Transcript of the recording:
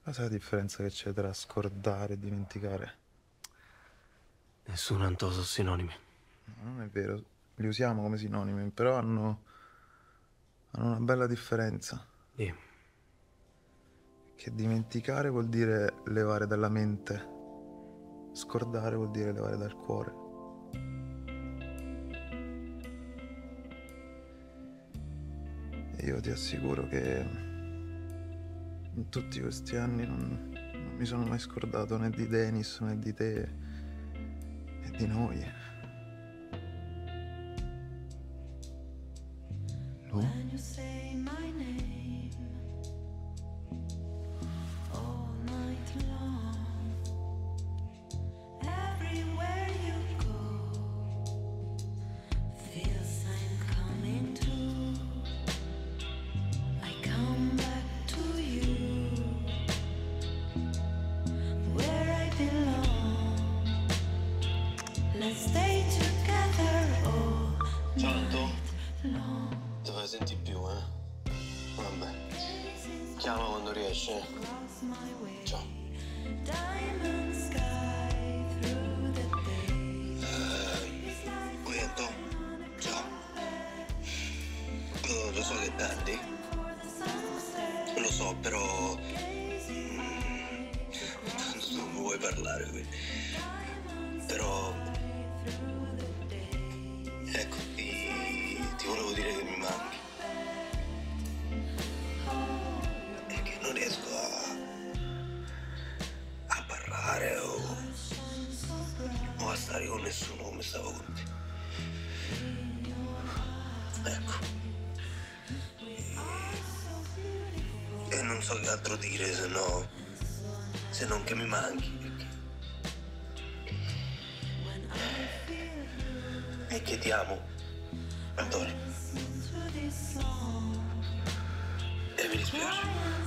Sai la differenza che c'è tra scordare e dimenticare? Nessuno Antò sono sinonimi. No, non è vero, li usiamo come sinonimi, però hanno una bella differenza. Sì. Che dimenticare vuol dire levare dalla mente, scordare vuol dire levare dal cuore. E io ti assicuro che in tutti questi anni non mi sono mai scordato né di Denis né di te né di noi. Lu? Ciao Antò. Ti fai sentire più, eh? Vabbè. Chiama quando riesci, eh? Ciao. Poi Antò. Ciao. Lo so che è tardi. Lo so, però... Tanto non mi vuoi parlare, quindi... Però... Ecco, ti volevo dire che mi manchi. E che non riesco a parlare o a stare con nessuno come stavo con te. Ecco. E non so che altro dire se non che mi manchi. E che ti amo, Antonio. E mi dispiace.